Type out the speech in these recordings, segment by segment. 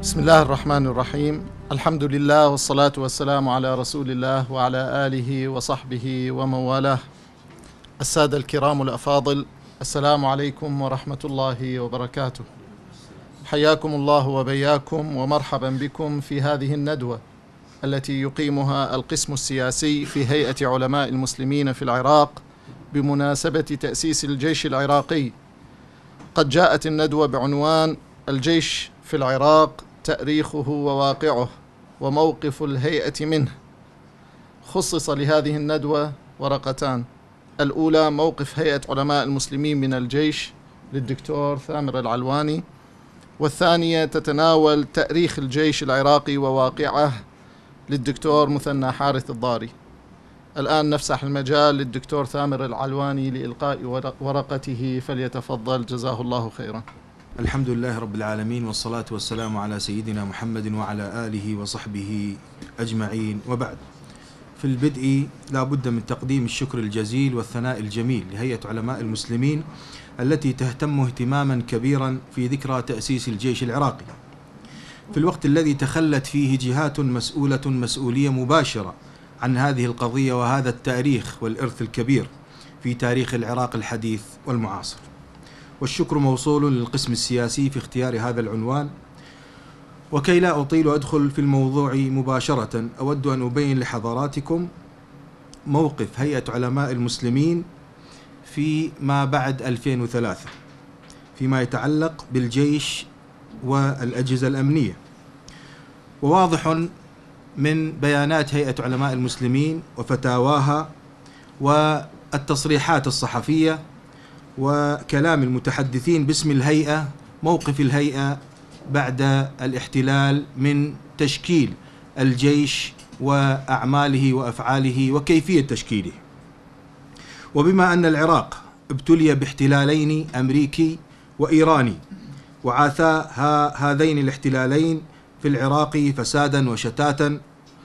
بسم الله الرحمن الرحيم. الحمد لله والصلاة والسلام على رسول الله وعلى آله وصحبه ومن والاه. السادة الكرام الأفاضل، السلام عليكم ورحمة الله وبركاته. حياكم الله وبياكم ومرحبا بكم في هذه الندوة التي يقيمها القسم السياسي في هيئة علماء المسلمين في العراق بمناسبة تأسيس الجيش العراقي. قد جاءت الندوة بعنوان الجيش في العراق، تاريخه وواقعه وموقف الهيئة منه. خصص لهذه الندوة ورقتان: الأولى موقف هيئة علماء المسلمين من الجيش للدكتور ثامر العلواني، والثانية تتناول تاريخ الجيش العراقي وواقعه للدكتور مثنى حارث الضاري. الآن نفسح المجال للدكتور ثامر العلواني لإلقاء ورقته، فليتفضل جزاه الله خيرا. الحمد لله رب العالمين، والصلاة والسلام على سيدنا محمد وعلى آله وصحبه أجمعين، وبعد. في البدء لا بد من تقديم الشكر الجزيل والثناء الجميل لهيئة علماء المسلمين التي تهتم اهتماما كبيرا في ذكرى تأسيس الجيش العراقي، في الوقت الذي تخلت فيه جهات مسؤولة مسؤولية مباشرة عن هذه القضية وهذا التاريخ والإرث الكبير في تاريخ العراق الحديث والمعاصر. والشكر موصول للقسم السياسي في اختيار هذا العنوان. وكي لا أطيل وأدخل في الموضوع مباشرة، أود أن أبين لحضراتكم موقف هيئة علماء المسلمين في ما بعد 2003 فيما يتعلق بالجيش والأجهزة الأمنية. وواضح من بيانات هيئة علماء المسلمين وفتاواها والتصريحات الصحفية وكلام المتحدثين باسم الهيئة موقف الهيئة بعد الاحتلال من تشكيل الجيش وأعماله وأفعاله وكيفية تشكيله. وبما أن العراق ابتلي باحتلالين أمريكي وإيراني، وعاثا هذين الاحتلالين في العراق فسادا وشتاتا،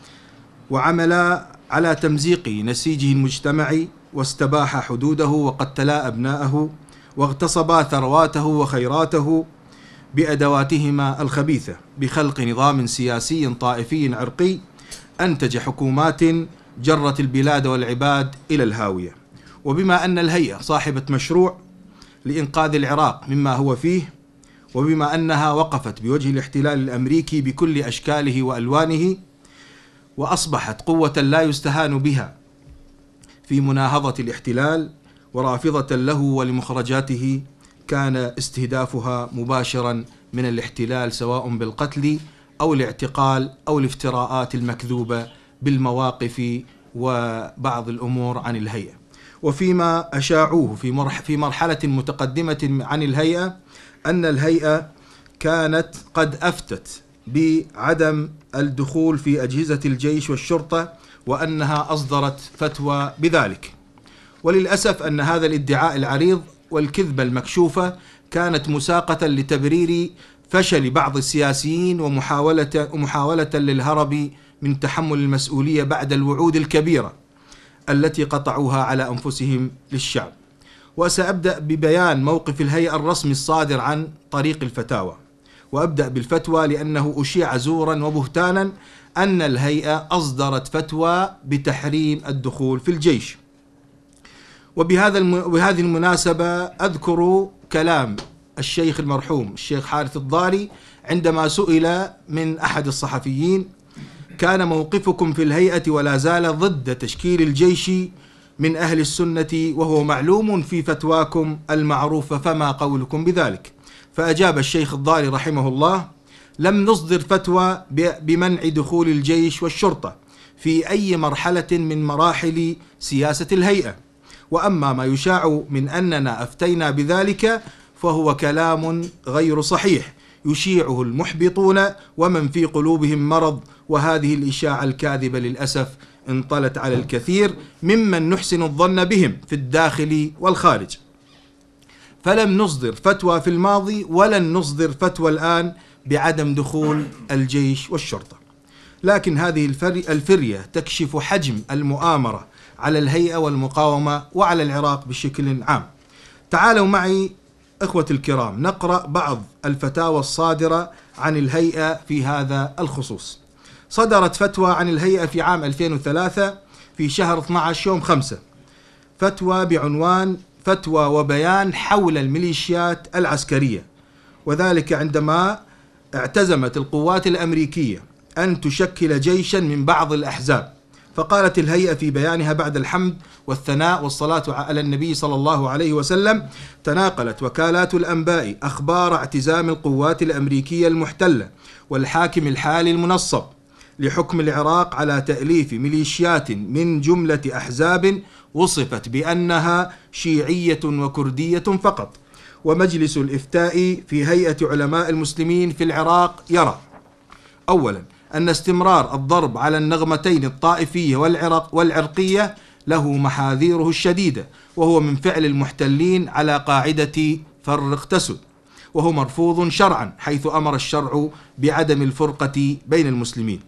وعمل على تمزيق نسيجه المجتمعي، واستباح حدوده وقتلا أبناءه، واغتصبا ثرواته وخيراته بأدواتهما الخبيثة، بخلق نظام سياسي طائفي عرقي أنتج حكومات جرت البلاد والعباد إلى الهاوية. وبما أن الهيئة صاحبة مشروع لإنقاذ العراق مما هو فيه، وبما أنها وقفت بوجه الاحتلال الأمريكي بكل أشكاله وألوانه، وأصبحت قوة لا يستهان بها في مناهضة الاحتلال ورافضة له ولمخرجاته، كان استهدافها مباشرا من الاحتلال سواء بالقتل أو الاعتقال أو الافتراءات المكذوبة بالمواقف وبعض الأمور عن الهيئة. وفيما أشاعوه في مرحلة متقدمة عن الهيئة، أن الهيئة كانت قد أفتت بعدم الدخول في أجهزة الجيش والشرطة، وأنها أصدرت فتوى بذلك. وللأسف أن هذا الادعاء العريض والكذبة المكشوفة كانت مساقة لتبرير فشل بعض السياسيين ومحاولة للهرب من تحمل المسؤولية بعد الوعود الكبيرة التي قطعوها على أنفسهم للشعب. وسأبدأ ببيان موقف الهيئة الرسمي الصادر عن طريق الفتاوى، وأبدأ بالفتوى لأنه أشيع زورا وبهتانا أن الهيئة أصدرت فتوى بتحريم الدخول في الجيش. وبهذه المناسبة أذكر كلام الشيخ المرحوم الشيخ حارث الضاري عندما سئل من أحد الصحفيين: كان موقفكم في الهيئة ولا زال ضد تشكيل الجيش من أهل السنة، وهو معلوم في فتواكم المعروفة، فما قولكم بذلك؟ فأجاب الشيخ الضاري رحمه الله: لم نصدر فتوى بمنع دخول الجيش والشرطة في أي مرحلة من مراحل سياسة الهيئة، وأما ما يشاع من أننا أفتينا بذلك فهو كلام غير صحيح يشيعه المحبطون ومن في قلوبهم مرض، وهذه الإشاعة الكاذبة للأسف انطلت على الكثير ممن نحسن الظن بهم في الداخل والخارج. فلم نصدر فتوى في الماضي ولن نصدر فتوى الآن بعدم دخول الجيش والشرطة. لكن هذه الفرية تكشف حجم المؤامرة على الهيئة والمقاومة وعلى العراق بشكل عام. تعالوا معي إخوة الكرام نقرأ بعض الفتاوى الصادرة عن الهيئة في هذا الخصوص. صدرت فتوى عن الهيئة في عام 2003 في شهر 12 يوم 5، فتوى بعنوان فتوى وبيان حول الميليشيات العسكرية، وذلك عندما اعتزمت القوات الأمريكية أن تشكل جيشا من بعض الأحزاب. فقالت الهيئة في بيانها بعد الحمد والثناء والصلاة على النبي صلى الله عليه وسلم: تناقلت وكالات الأنباء أخبار اعتزام القوات الأمريكية المحتلة والحاكم الحالي المنصب لحكم العراق على تأليف ميليشيات من جملة أحزاب وصفت بأنها شيعية وكردية فقط. ومجلس الإفتاء في هيئة علماء المسلمين في العراق يرى: أولا، أن استمرار الضرب على النغمتين الطائفية والعرقية له محاذيره الشديدة، وهو من فعل المحتلين على قاعدة فرق تسد، وهو مرفوض شرعا حيث أمر الشرع بعدم الفرقة بين المسلمين.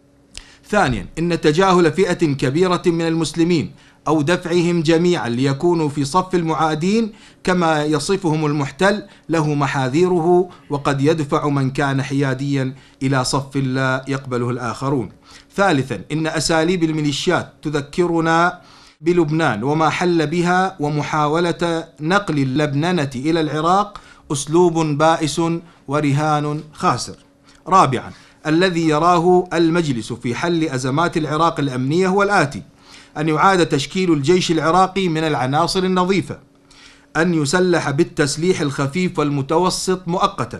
ثانيا، إن تجاهل فئة كبيرة من المسلمين أو دفعهم جميعا ليكونوا في صف المعادين كما يصفهم المحتل له محاذيره، وقد يدفع من كان حياديا إلى صف لا يقبله الآخرون. ثالثا، إن أساليب الميليشيات تذكرنا بلبنان وما حل بها، ومحاولة نقل اللبننة إلى العراق أسلوب بائس ورهان خاسر. رابعا، الذي يراه المجلس في حل أزمات العراق الأمنية هو الآتي: أن يعاد تشكيل الجيش العراقي من العناصر النظيفة، أن يسلح بالتسليح الخفيف والمتوسط مؤقتا،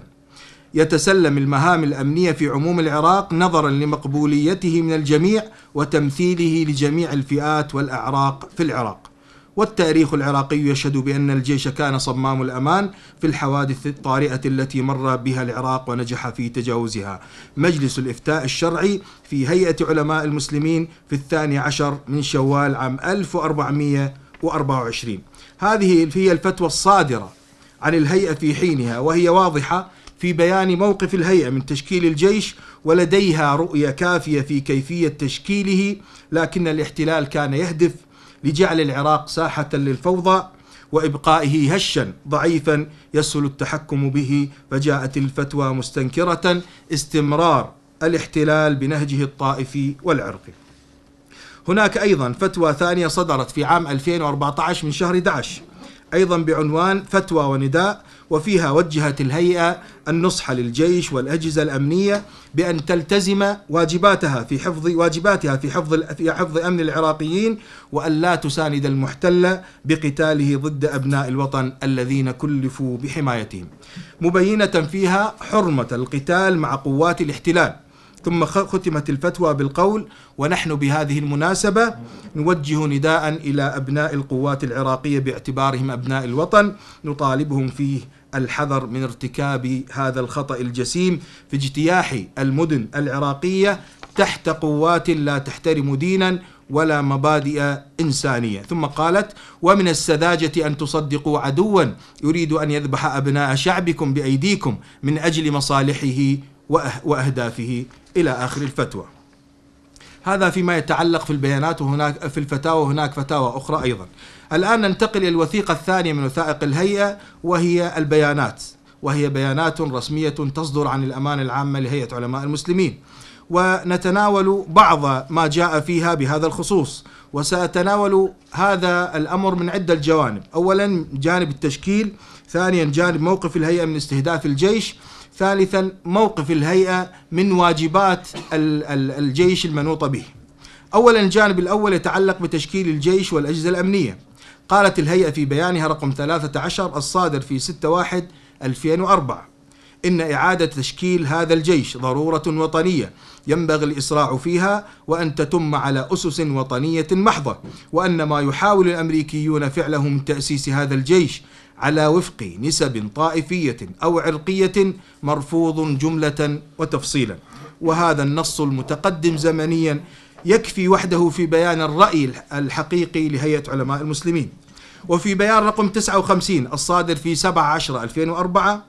يتسلم المهام الأمنية في عموم العراق نظرا لمقبوليته من الجميع وتمثيله لجميع الفئات والأعراق في العراق. والتاريخ العراقي يشهد بأن الجيش كان صمام الأمان في الحوادث الطارئة التي مر بها العراق ونجح في تجاوزها. مجلس الإفتاء الشرعي في هيئة علماء المسلمين في 12 من شوال عام 1424. هذه هي الفتوى الصادرة عن الهيئة في حينها، وهي واضحة في بيان موقف الهيئة من تشكيل الجيش، ولديها رؤية كافية في كيفية تشكيله، لكن الاحتلال كان يهدف لجعل العراق ساحة للفوضى وإبقائه هشا ضعيفا يسهل التحكم به، فجاءت الفتوى مستنكرة استمرار الاحتلال بنهجه الطائفي والعرقي. هناك أيضا فتوى ثانية صدرت في عام 2014 من شهر 11 أيضا بعنوان فتوى ونداء، وفيها وجهت الهيئة النصح للجيش والأجهزة الأمنية بأن تلتزم واجباتها في حفظ أمن العراقيين، وأن لا تساند المحتل بقتاله ضد أبناء الوطن الذين كلفوا بحمايتهم، مبينة فيها حرمة القتال مع قوات الاحتلال. ثم ختمت الفتوى بالقول: ونحن بهذه المناسبة نوجه نداء إلى أبناء القوات العراقية باعتبارهم أبناء الوطن، نطالبهم فيه الحذر من ارتكاب هذا الخطأ الجسيم في اجتياح المدن العراقية تحت قوات لا تحترم دينا ولا مبادئ إنسانية. ثم قالت: ومن السذاجة أن تصدقوا عدوا يريد أن يذبح أبناء شعبكم بأيديكم من أجل مصالحه وأهدافه، إلى آخر الفتوى. هذا فيما يتعلق في البيانات، وهناك في الفتاوى، وهناك فتاوى أخرى أيضا. الآن ننتقل إلى الوثيقة الثانية من وثائق الهيئة، وهي البيانات، وهي بيانات رسمية تصدر عن الأمانة العامة لهيئة علماء المسلمين، ونتناول بعض ما جاء فيها بهذا الخصوص. وسأتناول هذا الأمر من عدة جوانب: أولا جانب التشكيل، ثانيا جانب موقف الهيئة من استهداف الجيش، ثالثا موقف الهيئة من واجبات الجيش المنوطة به. أولا الجانب الأول يتعلق بتشكيل الجيش والأجهزة الأمنية. قالت الهيئة في بيانها رقم 13 الصادر في 6/1/2004: إن إعادة تشكيل هذا الجيش ضرورة وطنية ينبغي الإسراع فيها، وأن تتم على أسس وطنية محضة، وأن ما يحاول الأمريكيون فعله من تأسيس هذا الجيش على وفق نسب طائفية أو عرقية مرفوض جملة وتفصيلا. وهذا النص المتقدم زمنيا يكفي وحده في بيان الرأي الحقيقي لهيئة علماء المسلمين. وفي بيان رقم 59 الصادر في 7/10/2004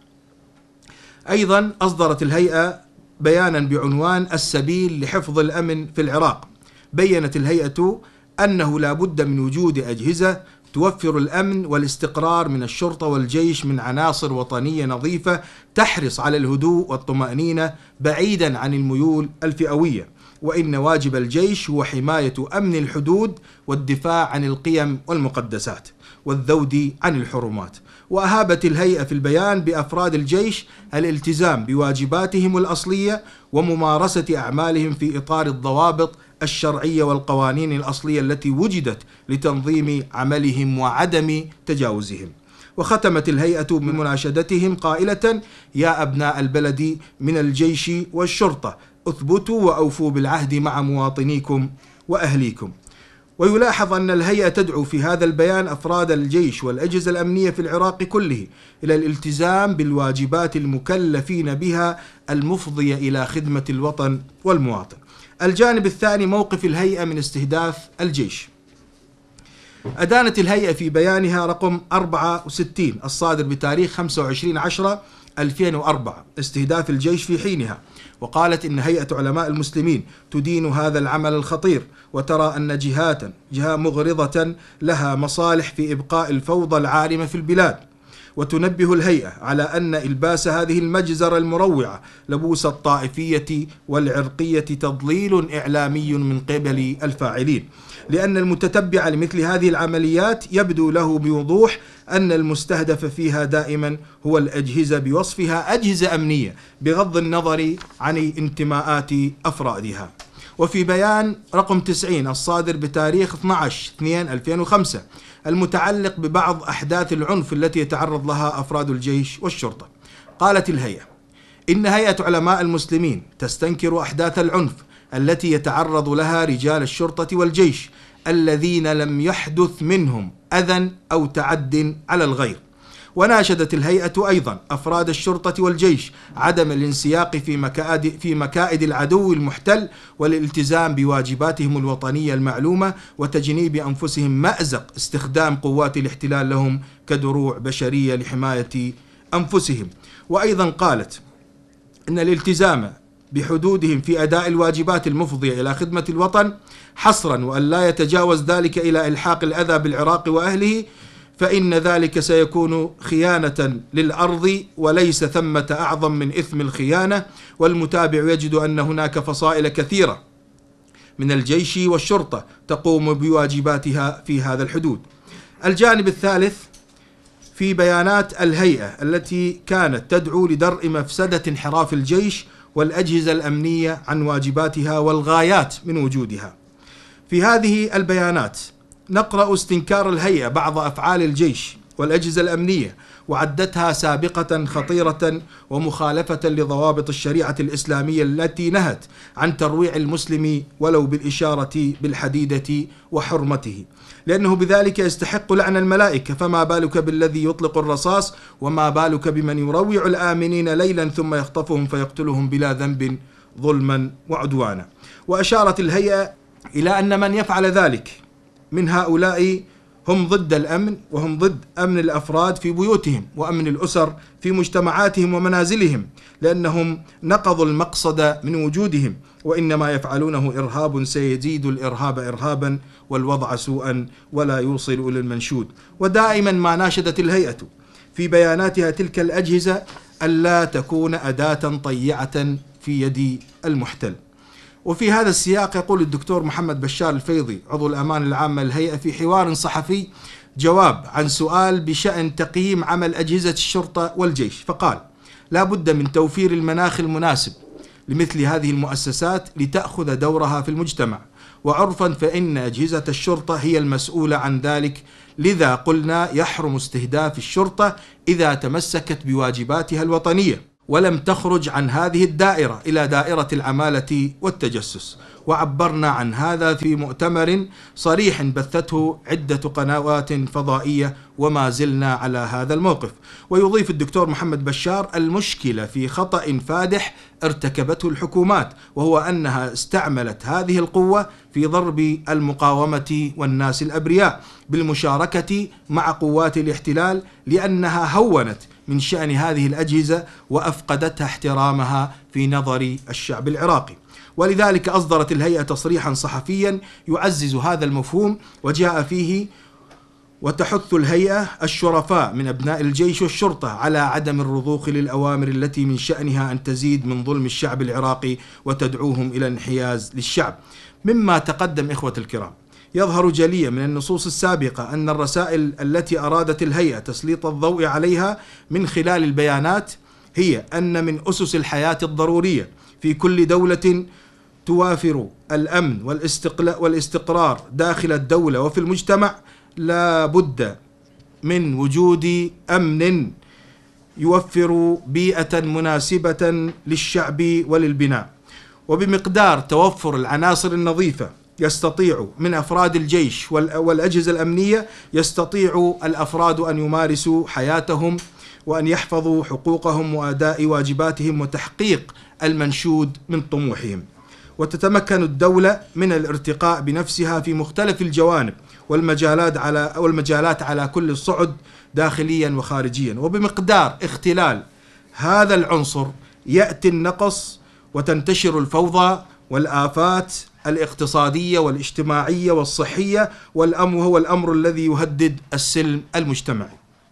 أيضا أصدرت الهيئة بيانا بعنوان السبيل لحفظ الأمن في العراق. بيّنت الهيئة أنه لا بد من وجود أجهزة توفر الأمن والاستقرار من الشرطة والجيش من عناصر وطنية نظيفة تحرص على الهدوء والطمأنينة بعيدا عن الميول الفئوية، وإن واجب الجيش هو حماية أمن الحدود والدفاع عن القيم والمقدسات والذود عن الحرمات. وأهابت الهيئة في البيان بأفراد الجيش الالتزام بواجباتهم الأصلية وممارسة أعمالهم في إطار الضوابط الشرعية والقوانين الأصلية التي وجدت لتنظيم عملهم وعدم تجاوزهم. وختمت الهيئة بمناشدتهم قائلة: يا أبناء البلد من الجيش والشرطة، اثبتوا وأوفوا بالعهد مع مواطنيكم وأهليكم. ويلاحظ أن الهيئة تدعو في هذا البيان أفراد الجيش والأجهزة الأمنية في العراق كله إلى الالتزام بالواجبات المكلفين بها المفضية إلى خدمة الوطن والمواطن. الجانب الثاني موقف الهيئة من استهداف الجيش. أدانت الهيئة في بيانها رقم 64 الصادر بتاريخ 25/10/2004 استهداف الجيش في حينها، وقالت إن هيئة علماء المسلمين تدين هذا العمل الخطير، وترى أن جهة مغرضة لها مصالح في إبقاء الفوضى العارمة في البلاد. وتنبه الهيئة على أن إلباس هذه المجزرة المروعة لبوس الطائفية والعرقية تضليل إعلامي من قبل الفاعلين، لأن المتتبع لمثل هذه العمليات يبدو له بوضوح أن المستهدف فيها دائما هو الأجهزة بوصفها أجهزة أمنية بغض النظر عن انتماءات أفرادها. وفي بيان رقم 90 الصادر بتاريخ 12/2/2005 المتعلق ببعض أحداث العنف التي يتعرض لها أفراد الجيش والشرطة، قالت الهيئة: إن هيئة علماء المسلمين تستنكر أحداث العنف التي يتعرض لها رجال الشرطة والجيش الذين لم يحدث منهم أذى أو تعد على الغير. وناشدت الهيئة أيضا أفراد الشرطة والجيش عدم الانسياق في مكائد العدو المحتل والالتزام بواجباتهم الوطنية المعلومة، وتجنيب أنفسهم مأزق استخدام قوات الاحتلال لهم كدروع بشرية لحماية أنفسهم. وأيضا قالت إن الالتزام بحدودهم في أداء الواجبات المفضية إلى خدمة الوطن حصرا، وأن لا يتجاوز ذلك إلى إلحاق الأذى بالعراق وأهله، فإن ذلك سيكون خيانة للأرض، وليس ثمة أعظم من إثم الخيانة. والمتابع يجد أن هناك فصائل كثيرة من الجيش والشرطة تقوم بواجباتها في هذا الحدود. الجانب الثالث في بيانات الهيئة التي كانت تدعو لدرء مفسدة انحراف الجيش والأجهزة الأمنية عن واجباتها والغايات من وجودها. في هذه البيانات نقرأ استنكار الهيئة بعض أفعال الجيش والأجهزة الأمنية، وعدتها سابقة خطيرة ومخالفة لضوابط الشريعة الإسلامية التي نهت عن ترويع المسلم ولو بالإشارة بالحديدة وحرمته، لأنه بذلك يستحق لعن الملائكة، فما بالك بالذي يطلق الرصاص، وما بالك بمن يروع الآمنين ليلا ثم يخطفهم فيقتلهم بلا ذنب ظلما وعدوانا. وأشارت الهيئة إلى أن من يفعل ذلك من هؤلاء هم ضد الأمن، وهم ضد أمن الأفراد في بيوتهم وأمن الأسر في مجتمعاتهم ومنازلهم، لأنهم نقضوا المقصد من وجودهم، وإنما يفعلونه إرهاب سيزيد الإرهاب إرهابا والوضع سوءا ولا يوصل إلى المنشود. ودائما ما ناشدت الهيئة في بياناتها تلك الأجهزة ألا تكون أداة طيعة في يد المحتل. وفي هذا السياق يقول الدكتور محمد بشار الفيضي عضو الأمانة العامة للهيئة في حوار صحفي جواب عن سؤال بشأن تقييم عمل أجهزة الشرطة والجيش، فقال: لا بد من توفير المناخ المناسب لمثل هذه المؤسسات لتأخذ دورها في المجتمع، وعرفا فإن أجهزة الشرطة هي المسؤولة عن ذلك، لذا قلنا يحرم استهداف الشرطة إذا تمسكت بواجباتها الوطنية ولم تخرج عن هذه الدائرة إلى دائرة العمالة والتجسس. وعبرنا عن هذا في مؤتمر صريح بثته عدة قنوات فضائية، وما زلنا على هذا الموقف. ويضيف الدكتور محمد بشار: المشكلة في خطأ فادح ارتكبته الحكومات، وهو أنها استعملت هذه القوة في ضرب المقاومة والناس الأبرياء بالمشاركة مع قوات الاحتلال، لأنها هونت من شأن هذه الأجهزة وأفقدتها احترامها في نظر الشعب العراقي. ولذلك أصدرت الهيئة تصريحا صحفيا يعزز هذا المفهوم، وجاء فيه: وتحث الهيئة الشرفاء من أبناء الجيش والشرطة على عدم الرضوخ للأوامر التي من شأنها أن تزيد من ظلم الشعب العراقي وتدعوهم إلى الانحياز للشعب. مما تقدم إخوة الكرام، يظهر جليا من النصوص السابقة أن الرسائل التي أرادت الهيئة تسليط الضوء عليها من خلال البيانات هي أن من أسس الحياة الضرورية في كل دولة توافر الأمن والاستقرار داخل الدولة وفي المجتمع لا بد من وجود أمن يوفر بيئة مناسبة للشعب وللبناء. وبمقدار توفر العناصر النظيفة يستطيع من أفراد الجيش والأجهزة الأمنية يستطيع الأفراد أن يمارسوا حياتهم وأن يحفظوا حقوقهم وأداء واجباتهم وتحقيق المنشود من طموحهم. وتتمكن الدولة من الارتقاء بنفسها في مختلف الجوانب والمجالات على كل الصعد داخليا وخارجيا. وبمقدار اختلال هذا العنصر يأتي النقص وتنتشر الفوضى والآفات الاقتصادية والاجتماعية والصحية، وهو الأمر الذي يهدد السلم المجتمعي.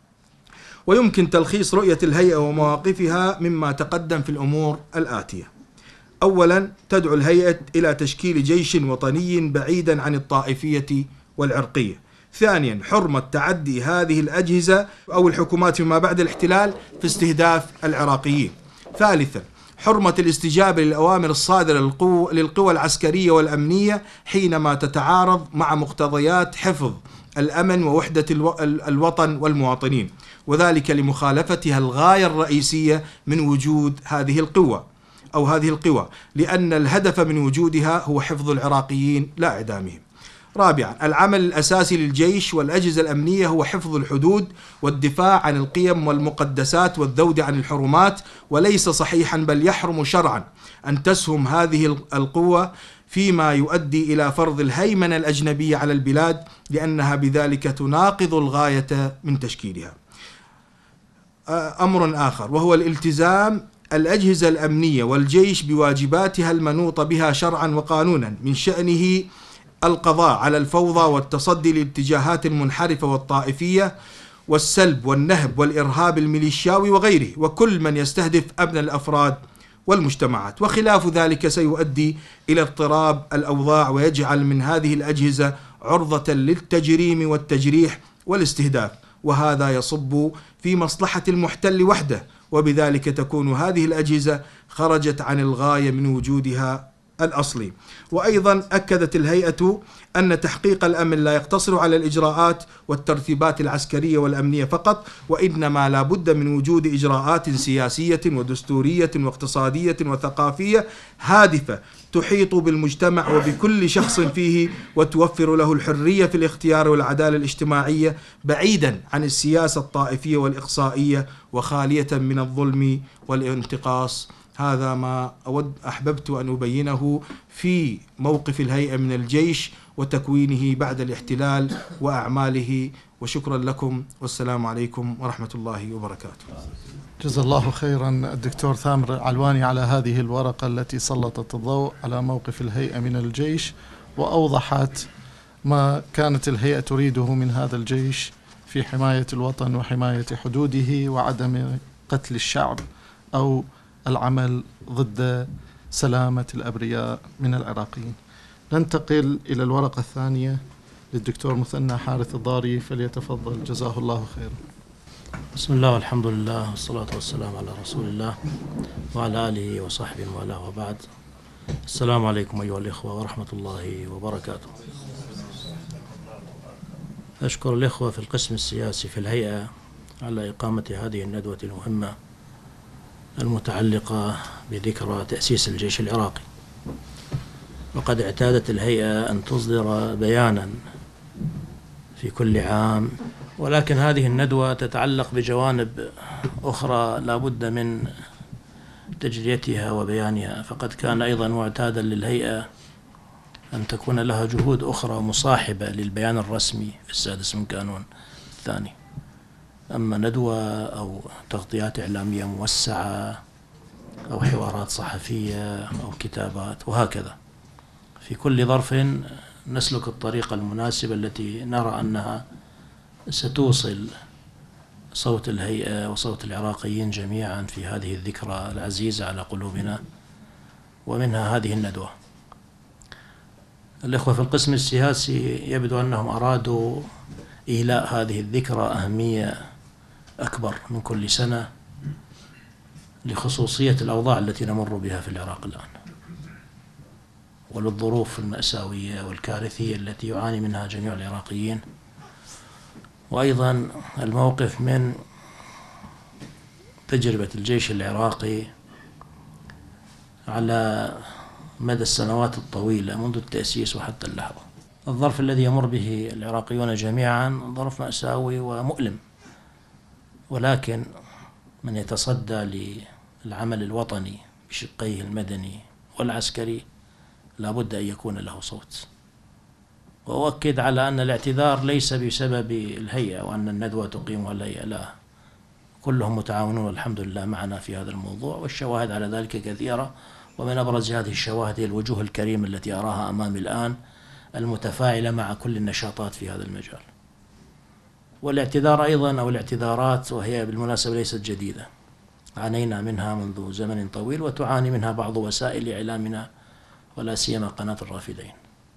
ويمكن تلخيص رؤية الهيئة ومواقفها مما تقدم في الأمور الآتية: أولا، تدعو الهيئة إلى تشكيل جيش وطني بعيدا عن الطائفية والعرقية. ثانيا، حرمة تعدي هذه الأجهزة أو الحكومات فيما بعد الاحتلال في استهداف العراقيين. ثالثا، حرمة الاستجابة للأوامر الصادرة للقوى العسكرية والأمنية حينما تتعارض مع مقتضيات حفظ الأمن ووحدة الوطن والمواطنين، وذلك لمخالفتها الغاية الرئيسية من وجود هذه القوى لأن الهدف من وجودها هو حفظ العراقيين لا إعدامهم. رابعا، العمل الأساسي للجيش والأجهزة الأمنية هو حفظ الحدود والدفاع عن القيم والمقدسات والذود عن الحرمات، وليس صحيحا بل يحرم شرعا أن تسهم هذه القوة فيما يؤدي إلى فرض الهيمنة الأجنبية على البلاد، لأنها بذلك تناقض الغاية من تشكيلها. أمر آخر وهو الالتزام الأجهزة الأمنية والجيش بواجباتها المنوطة بها شرعا وقانونا، من شأنه القضاء على الفوضى والتصدي للاتجاهات المنحرفة والطائفية والسلب والنهب والإرهاب الميليشياوي وغيره، وكل من يستهدف أمن الأفراد والمجتمعات. وخلاف ذلك سيؤدي إلى اضطراب الأوضاع ويجعل من هذه الأجهزة عرضة للتجريم والتجريح والاستهداف، وهذا يصب في مصلحة المحتل وحده، وبذلك تكون هذه الأجهزة خرجت عن الغاية من وجودها الأصلي. وأيضا أكدت الهيئة أن تحقيق الأمن لا يقتصر على الإجراءات والترتيبات العسكرية والأمنية فقط، وإنما لا بد من وجود إجراءات سياسية ودستورية واقتصادية وثقافية هادفة تحيط بالمجتمع وبكل شخص فيه، وتوفر له الحرية في الاختيار والعدالة الاجتماعية، بعيدا عن السياسة الطائفية والإقصائية وخالية من الظلم والانتقاص. هذا ما أحببت أن أبينه في موقف الهيئة من الجيش وتكوينه بعد الاحتلال وأعماله، وشكرا لكم، والسلام عليكم ورحمة الله وبركاته. جزا الله خيرا الدكتور ثامر علواني على هذه الورقة التي سلطت الضوء على موقف الهيئة من الجيش، وأوضحت ما كانت الهيئة تريده من هذا الجيش في حماية الوطن وحماية حدوده وعدم قتل الشعب أو العمل ضد سلامة الأبرياء من العراقيين. ننتقل إلى الورقة الثانية للدكتور مثنى حارث الضاري، فليتفضل جزاه الله خيرا. بسم الله والحمد لله والصلاة والسلام على رسول الله وعلى آله وصحبه والاه، وبعد. السلام عليكم أيها الإخوة ورحمة الله وبركاته. أشكر الإخوة في القسم السياسي في الهيئة على إقامة هذه الندوة المهمة المتعلقة بذكرى تأسيس الجيش العراقي. وقد اعتادت الهيئة أن تصدر بيانا في كل عام، ولكن هذه الندوة تتعلق بجوانب أخرى لا بد من تجليتها وبيانها، فقد كان أيضا معتادا للهيئة أن تكون لها جهود أخرى مصاحبة للبيان الرسمي في السادس من كانون الثاني. أما ندوة أو تغطيات إعلامية موسعة أو حوارات صحفية أو كتابات، وهكذا في كل ظرف نسلك الطريقة المناسبة التي نرى أنها ستوصل صوت الهيئة وصوت العراقيين جميعا في هذه الذكرى العزيزة على قلوبنا، ومنها هذه الندوة. الإخوة في القسم السياسي يبدو أنهم أرادوا إيلاء هذه الذكرى أهمية أكبر من كل سنة لخصوصية الأوضاع التي نمر بها في العراق الآن، وللظروف المأساوية والكارثية التي يعاني منها جميع العراقيين، وأيضا الموقف من تجربة الجيش العراقي على مدى السنوات الطويلة منذ التأسيس وحتى اللحظة. الظرف الذي يمر به العراقيون جميعا ظرف مأساوي ومؤلم، ولكن من يتصدى للعمل الوطني بشقيه المدني والعسكري لابد أن يكون له صوت. وأؤكد على أن الاعتذار ليس بسبب الهيئة وأن الندوة تقيمها الهيئة، لا، كلهم متعاونون والحمد لله معنا في هذا الموضوع، والشواهد على ذلك كثيرة، ومن أبرز هذه الشواهد هي الوجوه الكريمة التي أراها أمامي الآن المتفاعلة مع كل النشاطات في هذا المجال. والاعتذار أيضا أو الاعتذارات، وهي بالمناسبة ليست جديدة، عانينا منها منذ زمن طويل وتعاني منها بعض وسائل إعلامنا ولا سيما قناة الرافدين،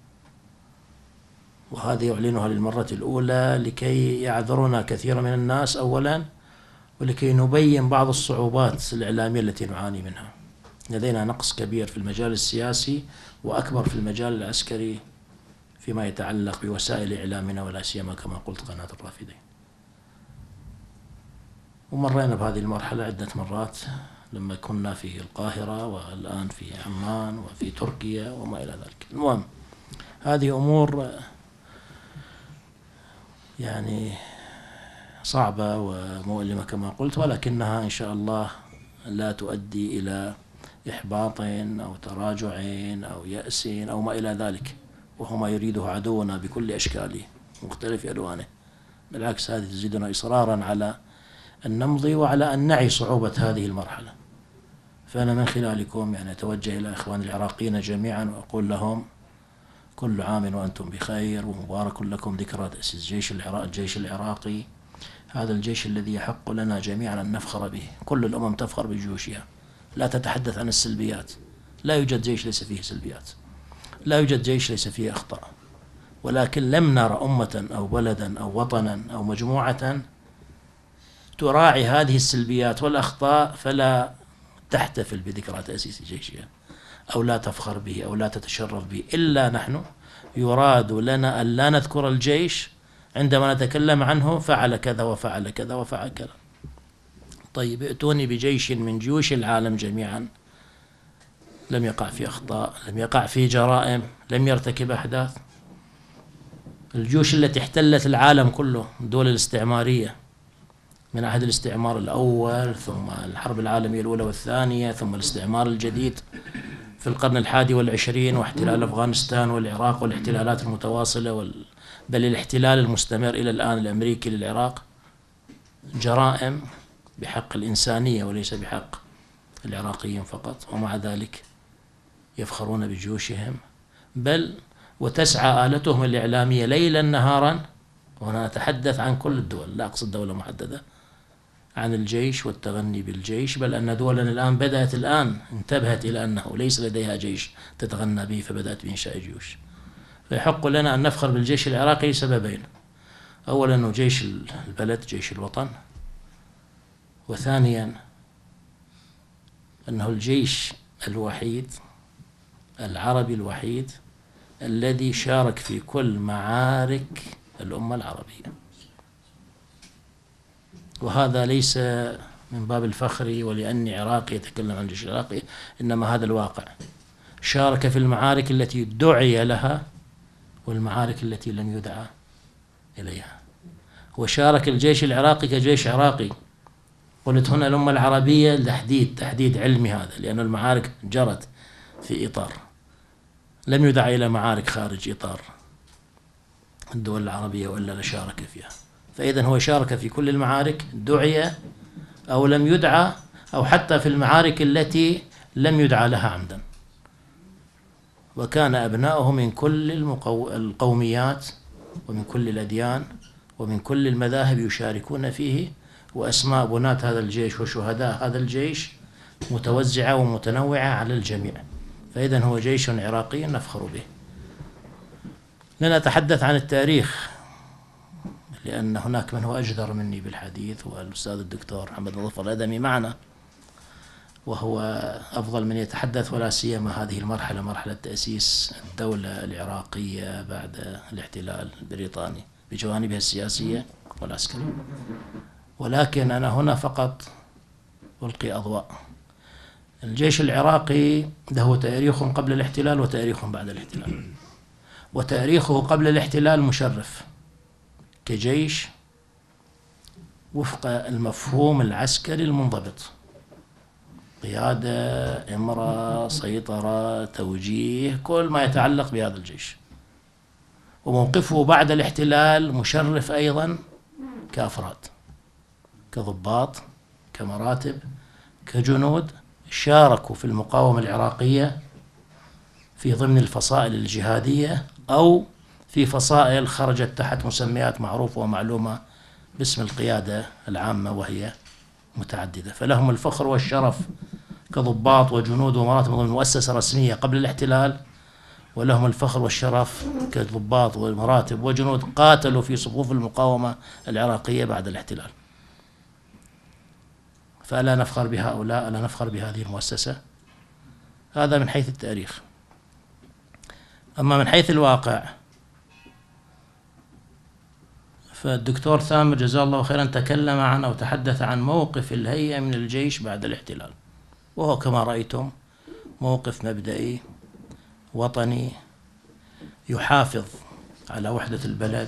وهذه أعلنها للمرة الأولى لكي يعذرنا كثير من الناس أولا، ولكي نبين بعض الصعوبات الإعلامية التي نعاني منها. لدينا نقص كبير في المجال السياسي وأكبر في المجال العسكري فيما يتعلق بوسائل إعلامنا ولا سيما كما قلت قناة الرافدين. ومرينا بهذه المرحلة عدة مرات لما كنا في القاهرة والآن في عمان وفي تركيا وما إلى ذلك. المهم هذه أمور يعني صعبة ومؤلمة كما قلت، ولكنها إن شاء الله لا تؤدي إلى إحباط أو تراجع أو يأس أو ما إلى ذلك، وهو ما يريده عدونا بكل أشكاله ومختلف ألوانه. بالعكس هذه تزيدنا إصرارا على أن نمضي وعلى أن نعي صعوبة هذه المرحلة. فأنا من خلالكم يعني أتوجه إلى إخوان العراقيين جميعا وأقول لهم كل عام وأنتم بخير، ومبارك لكم ذكرى تأسيس الجيش العراقي، هذا الجيش الذي يحق لنا جميعا أن نفخر به. كل الأمم تفخر بجيوشها، لا تتحدث عن السلبيات، لا يوجد جيش ليس فيه سلبيات، لا يوجد جيش ليس فيه أخطاء، ولكن لم نرى أمة أو بلدا أو وطنا أو مجموعة تراعي هذه السلبيات والأخطاء فلا تحتفل بذكرى تأسيس جيشها أو لا تفخر به أو لا تتشرف به إلا نحن. يراد لنا أن لا نذكر الجيش عندما نتكلم عنه فعل كذا وفعل كذا وفعل كذا. طيب ائتوني بجيش من جيوش العالم جميعا لم يقع في أخطاء، لم يقع في جرائم، لم يرتكب أحداث. الجيوش التي احتلت العالم كله، الدول الاستعمارية من عهد الاستعمار الأول ثم الحرب العالمية الأولى والثانية ثم الاستعمار الجديد في القرن 21 واحتلال أفغانستان والعراق والاحتلالات المتواصلة بل الاحتلال المستمر إلى الآن الأمريكي للعراق، جرائم بحق الإنسانية وليس بحق العراقيين فقط، ومع ذلك يفخرون بجيوشهم بل وتسعى آلتهم الإعلامية ليلا نهارا، وأنا أتحدث عن كل الدول لا أقصد دولة محددة، عن الجيش والتغني بالجيش، بل أن دولنا الآن بدأت انتبهت إلى أنه ليس لديها جيش تتغنى به فبدأت بإنشاء جيوش. فيحق لنا أن نفخر بالجيش العراقي لسببين: أولا أنه جيش البلد، جيش الوطن، وثانيا أنه الجيش الوحيد العربي الوحيد الذي شارك في كل معارك الأمة العربية. وهذا ليس من باب الفخر ولأني عراقي يتكلم عن الجيش العراقي، إنما هذا الواقع. شارك في المعارك التي دعي لها والمعارك التي لم يدعى إليها. وشارك الجيش العراقي كجيش عراقي. قلت هنا الأمة العربية تحديد علمي هذا، لأن المعارك جرت في إطار، لم يدع إلى معارك خارج إطار الدول العربية وإلا لشارك فيها. فإذا هو شارك في كل المعارك، دعي أو لم يدعى، أو حتى في المعارك التي لم يدعى لها عمدا. وكان أبناؤه من كل القوميات ومن كل الأديان ومن كل المذاهب يشاركون فيه، وأسماء بناة هذا الجيش وشهداء هذا الجيش متوزعة ومتنوعة على الجميع. فإذا هو جيش عراقي نفخر به. لن أتحدث عن التاريخ لأن هناك من هو أجدر مني بالحديث، والأستاذ الدكتور محمد ظفر الأدمي معنا، وهو أفضل من يتحدث، ولا سيما هذه المرحلة، مرحلة تأسيس الدولة العراقية بعد الاحتلال البريطاني بجوانبها السياسية والعسكرية. ولكن أنا هنا فقط ألقي أضواء. الجيش العراقي له تاريخ قبل الاحتلال وتاريخ بعد الاحتلال، وتاريخه قبل الاحتلال مشرف كجيش وفق المفهوم العسكري المنضبط: قيادة، إمرة، سيطرة، توجيه، كل ما يتعلق بهذا الجيش. وموقفه بعد الاحتلال مشرف أيضا كأفراد، كضباط، كمراتب، كجنود شاركوا في المقاومة العراقية في ضمن الفصائل الجهادية أو في فصائل خرجت تحت مسميات معروفة ومعلومة باسم القيادة العامة، وهي متعددة. فلهم الفخر والشرف كضباط وجنود ومراتب ضمن مؤسسة رسمية قبل الاحتلال، ولهم الفخر والشرف كضباط ومراتب وجنود قاتلوا في صفوف المقاومة العراقية بعد الاحتلال. فألا نفخر بهؤلاء؟ ألا نفخر بهذه المؤسسة؟ هذا من حيث التاريخ. أما من حيث الواقع، فالدكتور ثامر جزاه الله خيرا تكلم عن أو تحدث عن موقف الهيئة من الجيش بعد الاحتلال، وهو كما رأيتم موقف مبدئي وطني يحافظ على وحدة البلد،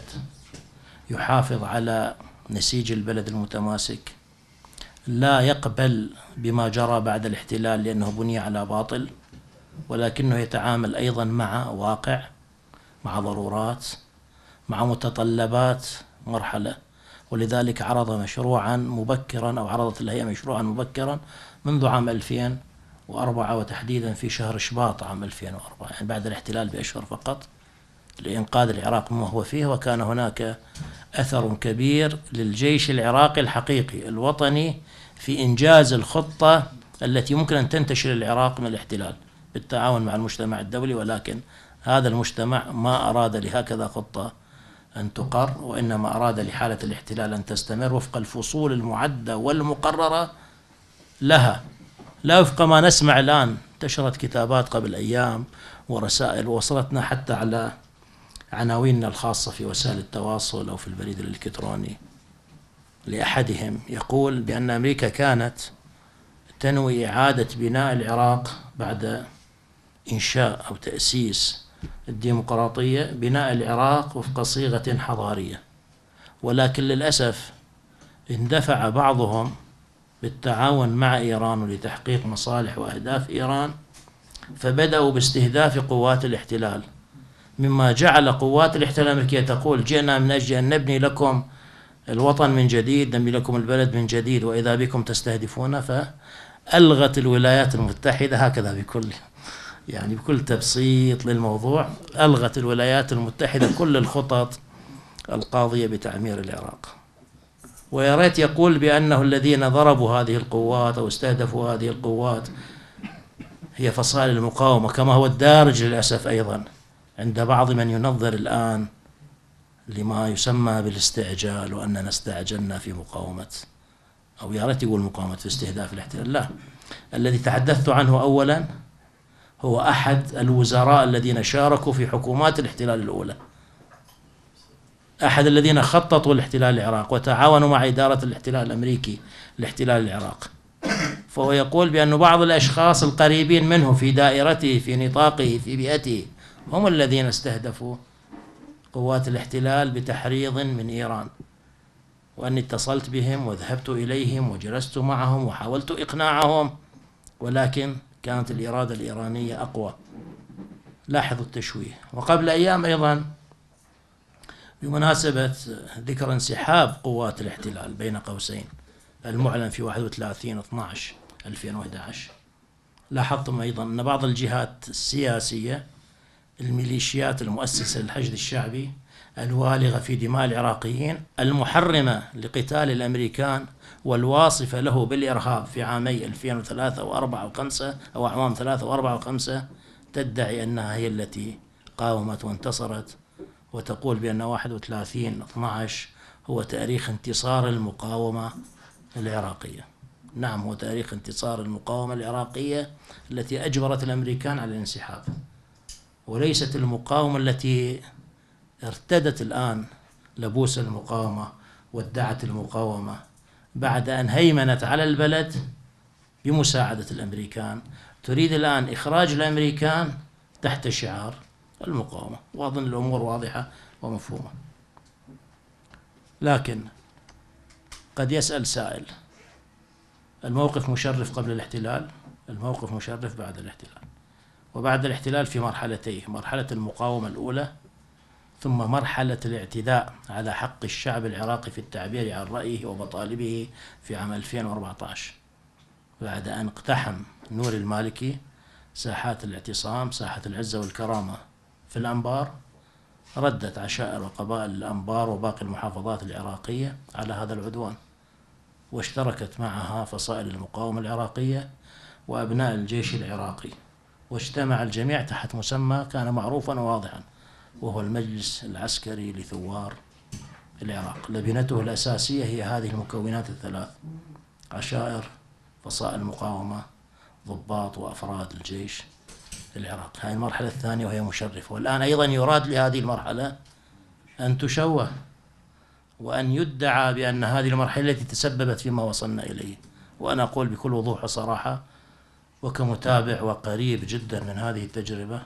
يحافظ على نسيج البلد المتماسك، لا يقبل بما جرى بعد الاحتلال لأنه بني على باطل، ولكنه يتعامل أيضا مع واقع، مع ضرورات، مع متطلبات مرحلة. ولذلك عرض مشروعا مبكرا، أو عرضت الهيئة مشروعا مبكرا منذ عام 2004، وتحديدا في شهر شباط عام 2004، يعني بعد الاحتلال بأشهر فقط، لإنقاذ العراق مما هو فيه. وكان هناك أثر كبير للجيش العراقي الحقيقي الوطني في إنجاز الخطة التي يمكن أن تنتشل العراق من الاحتلال بالتعاون مع المجتمع الدولي، ولكن هذا المجتمع ما أراد لهكذا خطة أن تقر، وإنما أراد لحالة الاحتلال أن تستمر وفق الفصول المعدة والمقررة لها، لا وفق ما نسمع الآن. انتشرت كتابات قبل أيام ورسائل وصلتنا حتى على عناويننا الخاصة في وسائل التواصل أو في البريد الإلكتروني لأحدهم يقول بأن أمريكا كانت تنوي إعادة بناء العراق بعد إنشاء أو تأسيس الديمقراطية، بناء العراق وفق صيغة حضارية. ولكن للأسف اندفع بعضهم بالتعاون مع إيران لتحقيق مصالح وأهداف إيران، فبدأوا باستهداف قوات الاحتلال، مما جعل قوات الاحتلال الأمريكية تقول: جئنا من أجل أن نبني لكم الوطن من جديد، نبني لكم البلد من جديد، وإذا بكم تستهدفون. فألغت الولايات المتحدة، هكذا بكل تبسيط للموضوع، ألغت الولايات المتحدة كل الخطط القاضية بتعمير العراق. ويا ريت يقول بأنه الذين ضربوا هذه القوات أو استهدفوا هذه القوات هي فصائل المقاومة، كما هو الدارج للأسف أيضا عند بعض من ينظر الآن لما يسمى بالاستعجال، وأننا استعجلنا في مقاومة، أو يا ريت يقول مقاومة في استهداف الاحتلال. لا، الذي تحدثت عنه أولا هو أحد الوزراء الذين شاركوا في حكومات الاحتلال الأولى، أحد الذين خططوا لاحتلال العراق وتعاونوا مع إدارة الاحتلال الأمريكي لاحتلال العراق. فهو يقول بأن بعض الأشخاص القريبين منه في دائرته، في نطاقه، في بيئته، هم الذين استهدفوا قوات الاحتلال بتحريض من إيران، وأني اتصلت بهم وذهبت إليهم وجلست معهم وحاولت إقناعهم، ولكن كانت الإرادة الإيرانية أقوى. لاحظوا التشويه. وقبل أيام أيضا بمناسبة ذكر انسحاب قوات الاحتلال بين قوسين المعلن في 31/12 2011. لاحظتم أيضا أن بعض الجهات السياسية، الميليشيات المؤسسة للحشد الشعبي الوالغة في دماء العراقيين، المحرمة لقتال الأمريكان والواصفة له بالإرهاب في عامي 2003 و4 و5 أو أعوام 3 و4 و5، تدعي أنها هي التي قاومت وانتصرت، وتقول بأن 31/12 هو تاريخ انتصار المقاومة العراقية. نعم، هو تاريخ انتصار المقاومة العراقية التي أجبرت الأمريكان على الانسحاب، وليست المقاومة التي ارتدت الآن لبوس المقاومة وادعت المقاومة بعد أن هيمنت على البلد بمساعدة الأمريكان. تريد الآن إخراج الأمريكان تحت شعار المقاومة، وأظن الأمور واضحة ومفهومة. لكن قد يسأل سائل: الموقف مشرف قبل الاحتلال، الموقف مشرف بعد الاحتلال. وبعد الاحتلال في مرحلتين: مرحلة المقاومة الأولى، ثم مرحلة الاعتداء على حق الشعب العراقي في التعبير عن رأيه ومطالبه في عام 2014، بعد أن اقتحم نور المالكي ساحات الاعتصام، ساحة العزة والكرامة في الأنبار. ردت عشائر وقبائل الأنبار وباقي المحافظات العراقية على هذا العدوان، واشتركت معها فصائل المقاومة العراقية وأبناء الجيش العراقي، واجتمع الجميع تحت مسمى كان معروفا وواضحا، وهو المجلس العسكري لثوار العراق. لبنته الأساسية هي هذه المكونات الثلاث: عشائر، فصائل المقاومة، ضباط وأفراد الجيش العراقي. هذه المرحلة الثانية وهي مشرفة. والآن أيضا يراد لهذه المرحلة أن تشوه وأن يدعى بأن هذه المرحلة التي تسببت فيما وصلنا إليه. وأنا أقول بكل وضوح وصراحة وكمتابع وقريب جدا من هذه التجربة،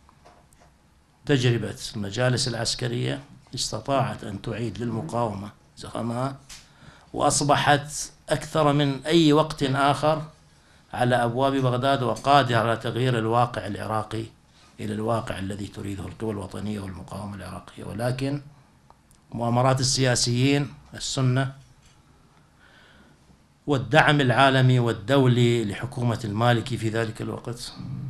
تجربة المجالس العسكرية استطاعت أن تعيد للمقاومة زخمها، وأصبحت أكثر من أي وقت آخر على أبواب بغداد، وقادرة على تغيير الواقع العراقي إلى الواقع الذي تريده القوى الوطنية والمقاومة العراقية. ولكن مؤامرات السياسيين السنة والدعم العالمي والدولي لحكومة المالكي في ذلك الوقت،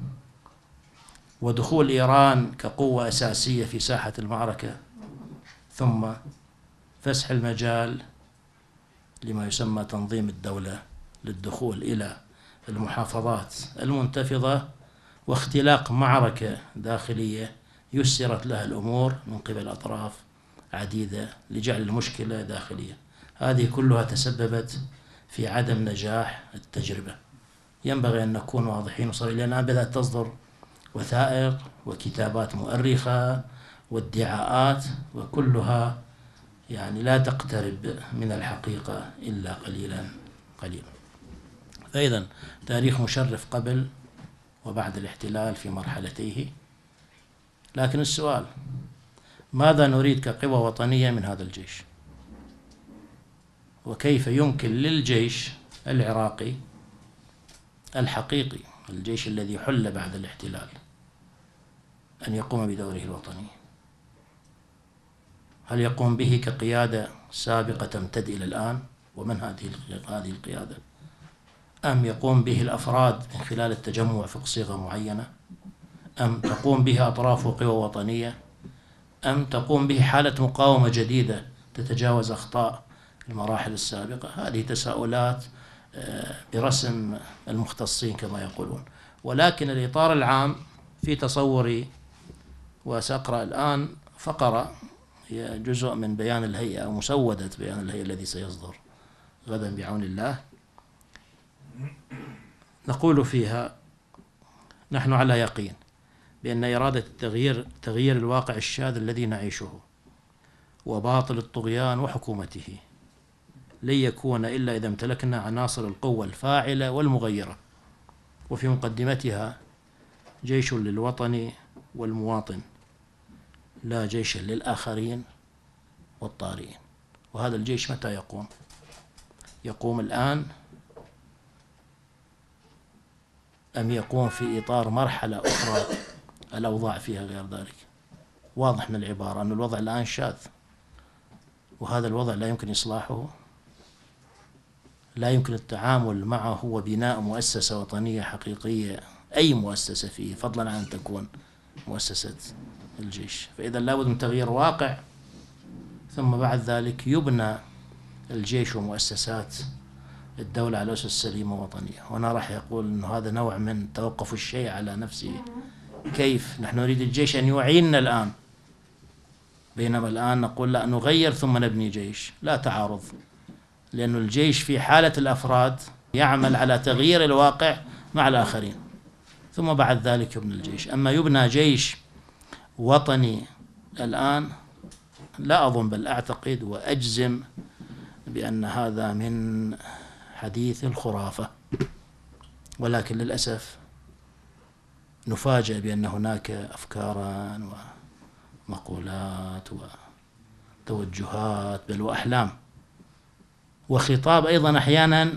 ودخول إيران كقوة أساسية في ساحة المعركة، ثم فسح المجال لما يسمى تنظيم الدولة للدخول إلى المحافظات المنتفضة، واختلاق معركة داخلية يسرت لها الأمور من قبل أطراف عديدة لجعل المشكلة داخلية. هذه كلها تسببت في عدم نجاح التجربة. ينبغي أن نكون واضحين وصريحين، لأن الآن بدأت تصدر وثائق وكتابات مؤرخة وادعاءات، وكلها يعني لا تقترب من الحقيقة إلا قليلا. فإذا تاريخ مشرف قبل وبعد الاحتلال في مرحلتيه. لكن السؤال: ماذا نريد كقوى وطنية من هذا الجيش؟ وكيف يمكن للجيش العراقي الحقيقي، الجيش الذي حل بعد الاحتلال، أن يقوم بدوره الوطني؟ هل يقوم به كقيادة سابقة تمتد إلى الآن؟ ومن هذه القيادة؟ أم يقوم به الأفراد من خلال التجمع في صيغة معينة؟ أم تقوم به أطراف وقوى وطنية؟ أم تقوم به حالة مقاومة جديدة تتجاوز أخطاء المراحل السابقة؟ هذه تساؤلات برسم المختصين كما يقولون. ولكن الإطار العام في تصوري، وسأقرأ الآن فقرة هي جزء من بيان الهيئة أو مسودة بيان الهيئة الذي سيصدر غدا بعون الله، نقول فيها: نحن على يقين بأن إرادة تغيير الواقع الشاذ الذي نعيشه وباطل الطغيان وحكومته لن يكون إلا إذا امتلكنا عناصر القوة الفاعلة والمغيرة، وفي مقدمتها جيش للوطن والمواطن، لا جيش للآخرين والطارئين. وهذا الجيش متى يقوم؟ يقوم الآن أم يقوم في إطار مرحلة أخرى الأوضاع فيها غير ذلك؟ واضح من العبارة أن الوضع الآن شاذ، وهذا الوضع لا يمكن إصلاحه لا يمكن التعامل معه وبناء مؤسسة وطنية حقيقية، أي مؤسسة فيه، فضلا عن أن تكون مؤسسة الجيش. فإذا لابد من تغيير واقع، ثم بعد ذلك يبنى الجيش ومؤسسات الدولة على أسس سليمة وطنية. هنا راح يقول أنه هذا نوع من توقف الشيء على نفسه. كيف؟ نحن نريد الجيش أن يعيننا الآن، بينما الآن نقول لا، نغير ثم نبني جيش. لا تعارض، لأن الجيش في حالة الأفراد يعمل على تغيير الواقع مع الآخرين، ثم بعد ذلك يبنى الجيش. أما يبنى جيش وطني الآن، لا أظن، بل أعتقد وأجزم بأن هذا من حديث الخرافة. ولكن للأسف نفاجأ بأن هناك أفكارا ومقولات وتوجهات بل وأحلام وخطاب أيضا أحيانا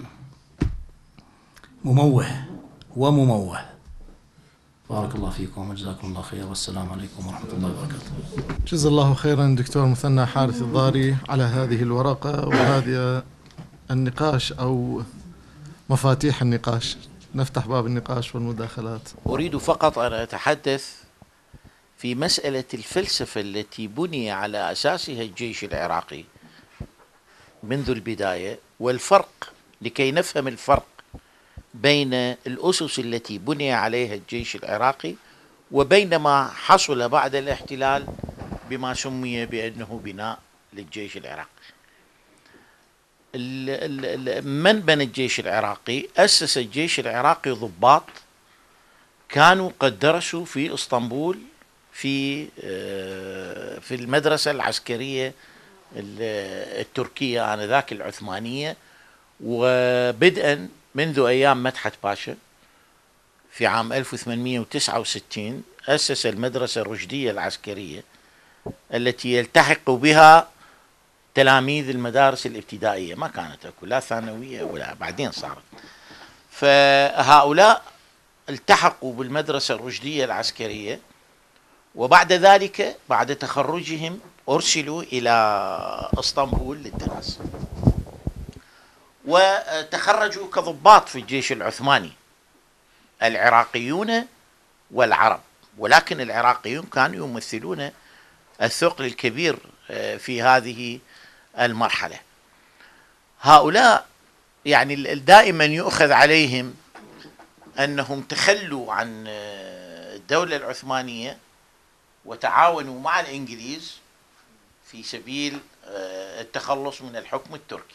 مموه ومموه. بارك الله فيكم وجزاكم الله خير، والسلام عليكم ورحمة الله وبركاته. جزا الله خيرا دكتور مثنى حارث الضاري على هذه الورقة وهذا النقاش أو مفاتيح النقاش. نفتح باب النقاش والمداخلات. أريد فقط أن أتحدث في مسألة الفلسفة التي بني على أساسها الجيش العراقي منذ البداية، والفرق لكي نفهم الفرق بين الأسس التي بني عليها الجيش العراقي وبين ما حصل بعد الاحتلال بما سمي بأنه بناء للجيش العراقي. من بنى الجيش العراقي؟ أسس الجيش العراقي ضباط كانوا قد درسوا في اسطنبول في المدرسة العسكرية التركية آنذاك العثمانية، وبدءا منذ أيام مدحت باشا في عام 1869 أسس المدرسة الرشدية العسكرية التي يلتحق بها تلاميذ المدارس الابتدائية، ما كانت أكو لا ثانوية ولا بعدين صارت. فهؤلاء التحقوا بالمدرسة الرشدية العسكرية، وبعد ذلك بعد تخرجهم أرسلوا إلى اسطنبول للدراسة، وتخرجوا كضباط في الجيش العثماني، العراقيون والعرب، ولكن العراقيون كانوا يمثلون الثقل الكبير في هذه المرحلة. هؤلاء يعني دائما يؤخذ عليهم أنهم تخلوا عن الدولة العثمانية وتعاونوا مع الإنجليز في سبيل التخلص من الحكم التركي.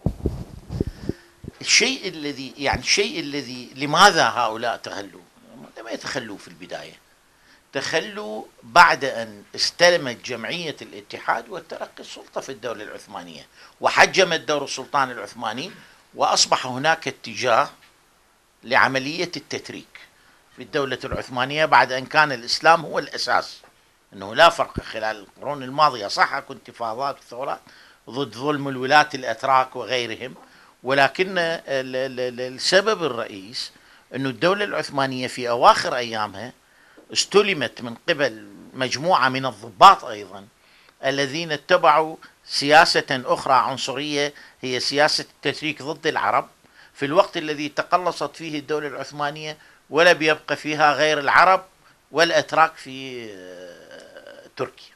الشيء الذي لماذا هؤلاء تخلوا؟ لم يتخلوا في البداية، تخلوا بعد أن استلمت جمعية الاتحاد وترك السلطة في الدولة العثمانية وحجمت دور السلطان العثماني، وأصبح هناك اتجاه لعملية التتريك في الدولة العثمانية بعد أن كان الإسلام هو الأساس. أنه لا فرق خلال القرون الماضية، صح أكو انتفاضات وثورات ضد ظلم الولاة الأتراك وغيرهم، ولكن السبب الرئيس أن الدولة العثمانية في أواخر أيامها استلمت من قبل مجموعة من الضباط أيضا الذين اتبعوا سياسة أخرى عنصرية، هي سياسة التتريك ضد العرب، في الوقت الذي تقلصت فيه الدولة العثمانية ولا بيبقى فيها غير العرب والأتراك في تركيا.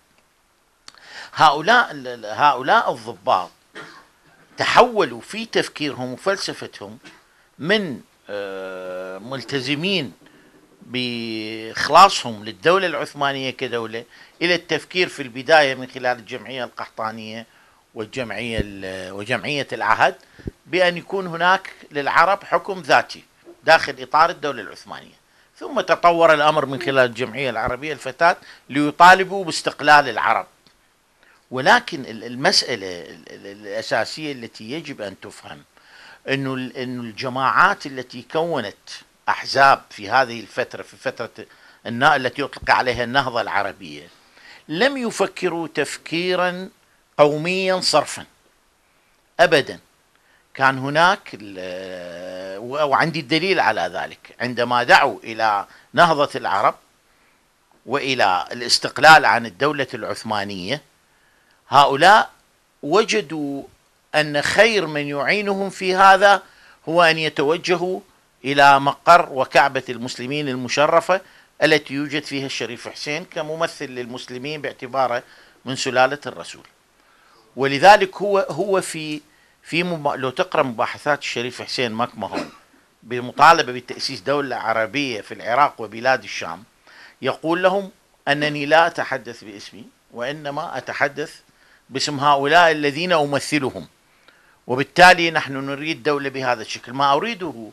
هؤلاء الضباط تحولوا في تفكيرهم وفلسفتهم من ملتزمين بإخلاصهم للدولة العثمانية كدولة إلى التفكير في البداية من خلال الجمعية القحطانية وجمعية العهد بأن يكون هناك للعرب حكم ذاتي داخل إطار الدولة العثمانية. ثم تطور الأمر من خلال الجمعية العربية الفتاة ليطالبوا باستقلال العرب. ولكن المسألة الأساسية التي يجب أن تفهم أنه الجماعات التي كونت أحزاب في هذه الفترة، في فترة التي يطلق عليها النهضة العربية، لم يفكروا تفكيرا قوميا صرفا أبدا. كان هناك، وعندي الدليل على ذلك، عندما دعوا إلى نهضة العرب وإلى الاستقلال عن الدولة العثمانية، هؤلاء وجدوا أن خير من يعينهم في هذا هو أن يتوجهوا إلى مقر وكعبة المسلمين المشرفة التي يوجد فيها الشريف حسين كممثل للمسلمين باعتباره من سلالة الرسول. ولذلك هو لو تقرأ مباحثات الشريف حسين مكمهون بمطالبة بتأسيس دولة عربية في العراق وبلاد الشام، يقول لهم أنني لا أتحدث باسمي وإنما أتحدث باسم هؤلاء الذين أمثلهم، وبالتالي نحن نريد دولة بهذا الشكل. ما أريده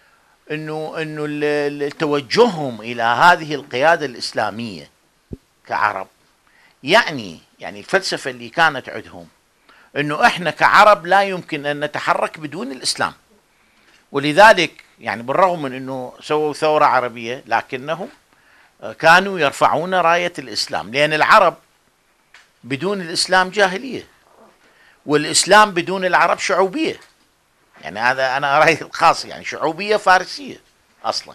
أنه توجههم إلى هذه القيادة الإسلامية كعرب يعني الفلسفة اللي كانت عندهم أنه إحنا كعرب لا يمكن أن نتحرك بدون الإسلام. ولذلك بالرغم من أنه سووا ثورة عربية لكنهم كانوا يرفعون راية الإسلام، لأن العرب بدون الإسلام جاهلية، والإسلام بدون العرب شعوبية. هذا أنا رأيي الخاص، شعوبية فارسية أصلا.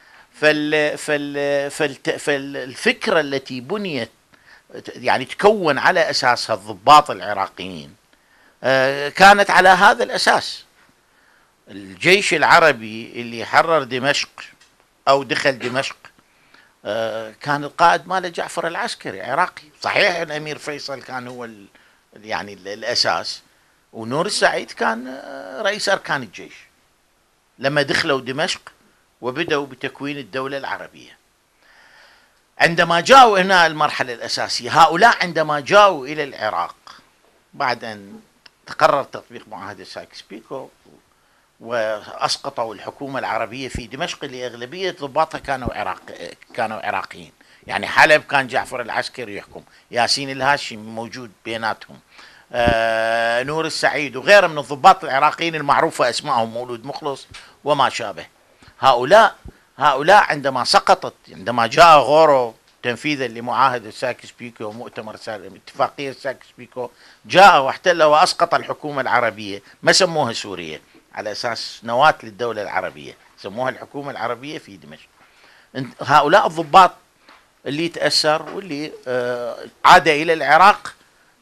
فالفكرة التي بنيت تكون على أساسها الضباط العراقيين كانت على هذا الأساس. الجيش العربي اللي حرر دمشق أو دخل دمشق كان القائد ماله جعفر العسكري عراقي. صحيح الأمير فيصل كان هو الأساس، ونور السعيد كان رئيس أركان الجيش لما دخلوا دمشق وبدأوا بتكوين الدولة العربية. عندما جاءوا هنا المرحلة الأساسية، هؤلاء عندما جاءوا إلى العراق بعد أن تقرر تطبيق معاهدة سايكس بيكو وأسقطوا الحكومة العربية في دمشق اللي أغلبية ضباطها كانوا عراقيين. حلب كان جعفر العسكري يحكم، ياسين الهاشمي موجود بيناتهم، نور السعيد وغيره من الضباط العراقيين المعروفة اسمائهم، مولود مخلص وما شابه. هؤلاء عندما سقطت، عندما جاء غورو تنفيذا لمعاهدة سايكس بيكو ومؤتمر اتفاقية سايكس بيكو، جاء واحتل وأسقط الحكومة العربية، ما سموها سوريا على أساس نواة للدولة العربية، سموها الحكومة العربية في دمشق. هؤلاء الضباط اللي تأثر واللي عاد إلى العراق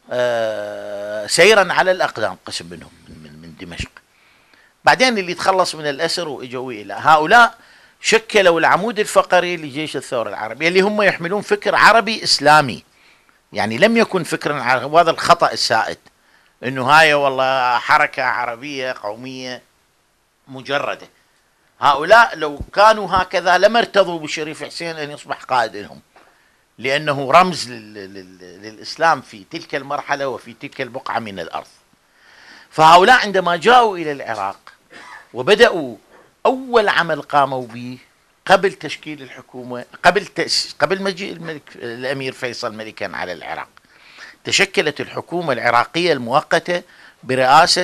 سيرا على الأقدام قسم منهم من دمشق. بعدين اللي تخلص من الأسر وإجوا إلى هؤلاء شكلوا العمود الفقري لجيش الثورة العربية، اللي هم يحملون فكر عربي إسلامي. لم يكن فكرا عربي، وهذا الخطأ السائد إنه هاي والله حركة عربية قومية مجردة. هؤلاء لو كانوا هكذا لما ارتضوا بالشريف حسين أن يصبح قائد لهم، لأنه رمز للإسلام في تلك المرحلة وفي تلك البقعة من الأرض. فهؤلاء عندما جاءوا إلى العراق وبدأوا أول عمل قاموا به قبل تشكيل الحكومة، قبل مجيء الأمير فيصل ملكا على العراق، تشكلت الحكومة العراقية المؤقتة برئاسة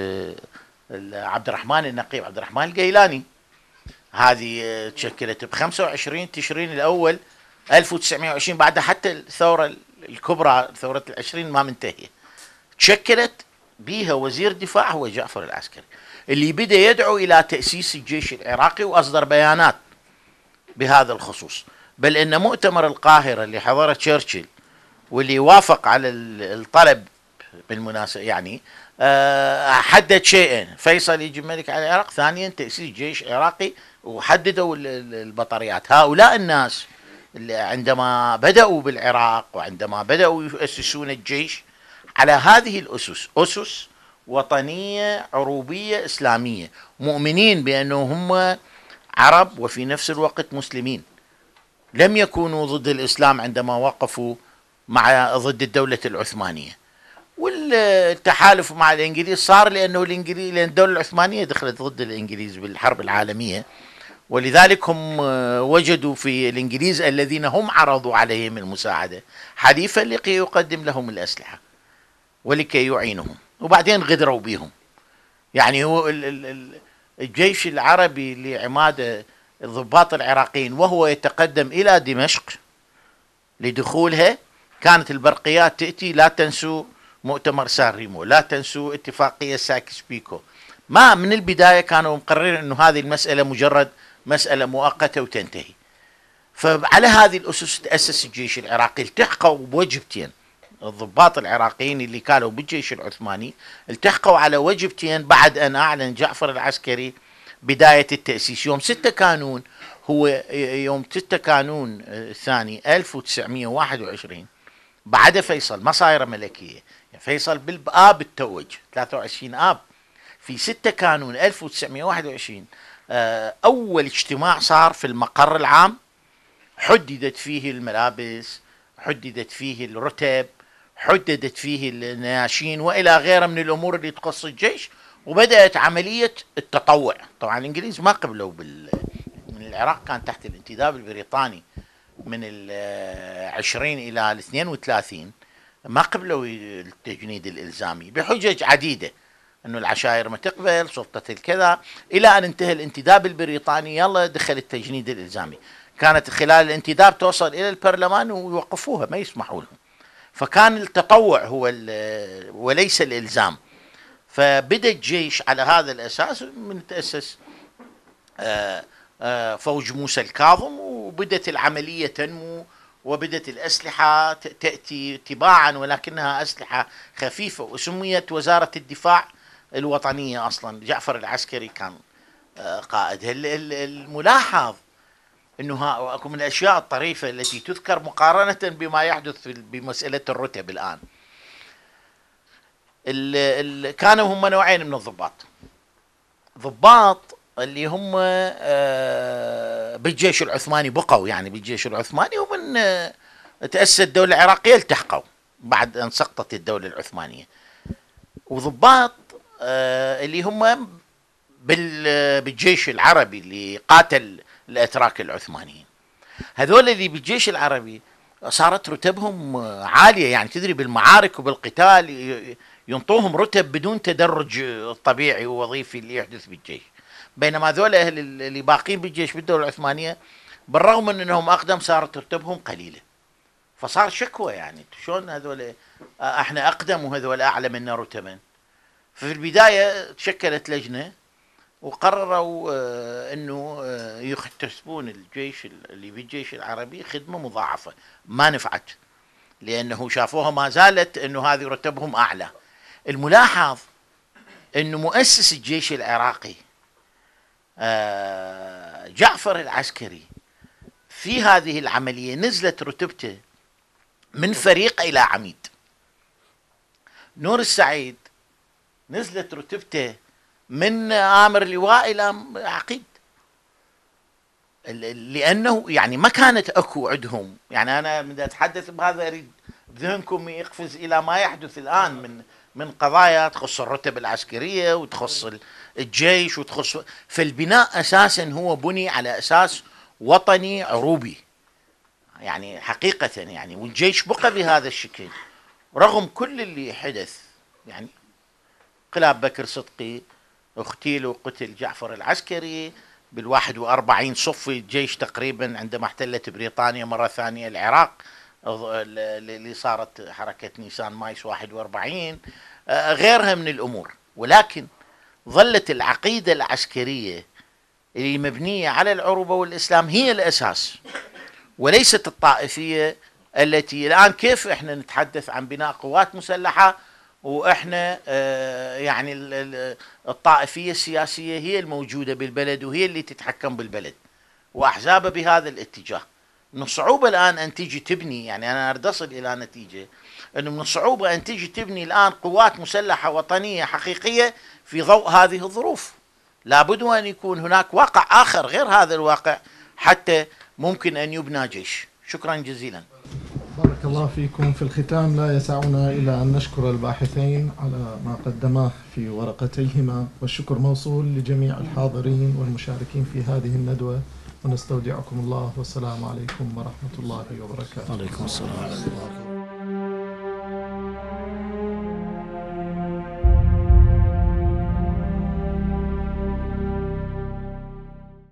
عبد الرحمن النقيب، عبد الرحمن القيلاني. هذه تشكلت ب25 تشرين الأول 1920، بعد حتى الثورة الكبرى ثورة العشرين ما منتهية. تشكلت بها وزير دفاع هو جعفر العسكري، اللي بدأ يدعو إلى تأسيس الجيش العراقي وأصدر بيانات بهذا الخصوص. بل إن مؤتمر القاهرة اللي حضره تشرشل واللي وافق على الطلب بالمناسبة حدد شيئين: فيصل يجي ملك على العراق، ثانيا تأسيس جيش عراقي، وحددوا البطاريات. هؤلاء الناس اللي عندما بدأوا بالعراق وعندما بدأوا يؤسسون الجيش على هذه الأسس، أسس وطنية عروبية إسلامية، مؤمنين بأنهم هم عرب وفي نفس الوقت مسلمين، لم يكونوا ضد الإسلام عندما وقفوا ضد الدولة العثمانية. والتحالف مع الإنجليز صار لأن الدولة العثمانية دخلت ضد الإنجليز بالحرب العالمية، ولذلك هم وجدوا في الإنجليز الذين هم عرضوا عليهم المساعدة حليفا لكي يقدم لهم الأسلحة ولكي يعينهم، وبعدين غدروا بهم. هو الجيش العربي لعماد الضباط العراقيين وهو يتقدم إلى دمشق لدخولها، كانت البرقيات تأتي: لا تنسوا مؤتمر سان ريمو، لا تنسوا اتفاقية سايكس بيكو. ما من البداية كانوا مقررين أنه هذه المسألة مجرد مسألة مؤقتة وتنتهي. فعلى هذه الأسس تأسس الجيش العراقي، التحقوا بوجبتين: الضباط العراقيين اللي كانوا بالجيش العثماني التحقوا على وجبتين بعد أن أعلن جعفر العسكري بداية التأسيس. يوم 6 كانون هو يوم 6 كانون الثاني 1921 بعد فيصل، ما صايرة ملكية، يعني فيصل بالآب التوج 23 آب. في 6 كانون 1921 أول اجتماع صار في المقر العام، حددت فيه الملابس، حددت فيه الرتب، حددت فيه النياشين وإلى غيره من الأمور اللي تخص الجيش، وبدأت عملية التطوع. طبعا الإنجليز ما قبلوا من العراق كان تحت الانتداب البريطاني من 20 إلى 32 ما قبلوا التجنيد الإلزامي بحجج عديدة، أنه العشائر ما تقبل سلطة الكذا، إلى أن انتهى الانتداب البريطاني يلا دخل التجنيد الإلزامي. كانت خلال الانتداب توصل إلى البرلمان ويوقفوها ما يسمحوا لهم، فكان التطوع هو وليس الإلزام. فبدأ الجيش على هذا الأساس من تأسس فوج موسى الكاظم، وبدأت العملية تنمو، وبدأت الأسلحة تأتي تباعا ولكنها أسلحة خفيفة، وسميت وزارة الدفاع الوطنية. أصلا جعفر العسكري كان قائدها. الملاحظ أنه أكو من الأشياء الطريفة التي تذكر مقارنة بما يحدث بمسألة الرتب الآن. كانوا هم نوعين من الضباط، ضباط اللي هم بالجيش العثماني بقوا، يعني بالجيش العثماني، ومن تأسست الدولة العراقية التحقوا بعد أن سقطت الدولة العثمانية، وضباط اللي هم بالجيش العربي اللي قاتل الأتراك العثمانيين. هذول اللي بالجيش العربي صارت رتبهم عالية، يعني تدري بالمعارك وبالقتال ينطوهم رتب بدون تدرج طبيعي ووظيفي اللي يحدث بالجيش، بينما ذول أهل اللي باقين بالجيش بالدولة العثمانية بالرغم من أنهم أقدم صارت رتبهم قليلة. فصار شكوى، يعني شلون هذول احنا أقدم وهذول أعلى منا رتبا. ففي البداية تشكلت لجنة وقرروا أنه يحتسبون الجيش اللي بالجيش العربي خدمة مضاعفة. ما نفعت، لأنه شافوها ما زالت أنه هذه رتبهم أعلى. الملاحظ أنه مؤسس الجيش العراقي جعفر العسكري في هذه العملية نزلت رتبته من فريق إلى عميد. نور السعيد نزلت رتبته من آمر لواء إلى عقيد، لأنه يعني ما كانت أكو عندهم، يعني أنا من أتحدث بهذا أريد بذهنكم يقفز إلى ما يحدث الآن من قضايا تخص الرتب العسكرية وتخص الجيش وتخص، فالبناء أساسا هو بني على أساس وطني عروبي، يعني حقيقة يعني، والجيش بقى بهذا الشكل رغم كل اللي حدث. يعني انقلاب بكر صدقي اغتيل وقتل جعفر العسكري، بال41 صفي الجيش تقريبا عندما احتلت بريطانيا مرة ثانية العراق اللي صارت حركة نيسان مايس 41، غيرها من الأمور. ولكن ظلت العقيدة العسكرية اللي مبنية على العروبة والإسلام هي الأساس، وليست الطائفية التي الآن كيف احنا نتحدث عن بناء قوات مسلحة واحنا يعني الطائفية السياسية هي الموجودة بالبلد وهي اللي تتحكم بالبلد وأحزابها بهذا الاتجاه. من الصعوبة الآن أن تيجي تبني، يعني أنا أريد أصل إلى نتيجة أنه من الصعوبة أن تيجي تبني الآن قوات مسلحة وطنية حقيقية في ضوء هذه الظروف. لابد أن يكون هناك واقع آخر غير هذا الواقع حتى ممكن أن يبنى جيش. شكرا جزيلا. بارك الله فيكم. في الختام لا يسعنا إلا أن نشكر الباحثين على ما قدماه في ورقتيهما، والشكر موصول لجميع الحاضرين والمشاركين في هذه الندوة، ونستودعكم الله والسلام عليكم ورحمة الله وبركاته. عليكم السلام.